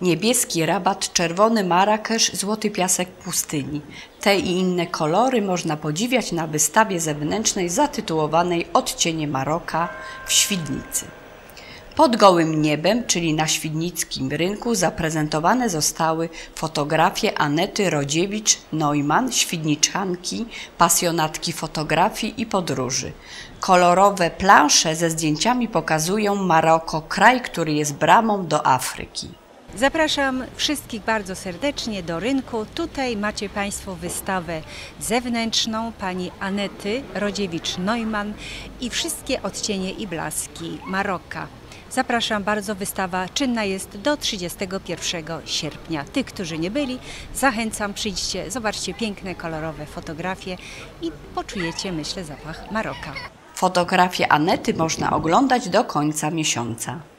niebieski Rabat, czerwony Marrakesz, złoty piasek pustyni. Te i inne kolory można podziwiać na wystawie zewnętrznej zatytułowanej Odcienie Maroka w Świdnicy. Pod gołym niebem, czyli na świdnickim rynku, zaprezentowane zostały fotografie Anety Rodziewicz-Neumann, świdniczanki, pasjonatki fotografii i podróży. Kolorowe plansze ze zdjęciami pokazują Maroko, kraj, który jest bramą do Afryki. Zapraszam wszystkich bardzo serdecznie do rynku. Tutaj macie Państwo wystawę zewnętrzną pani Anety Rodziewicz-Neumann i wszystkie odcienie i blaski Maroka. Zapraszam bardzo, wystawa czynna jest do 31 sierpnia. Tych, którzy nie byli, zachęcam, przyjdźcie, zobaczcie piękne, kolorowe fotografie i poczujecie, myślę, zapach Maroka. Fotografię Anety można oglądać do końca miesiąca.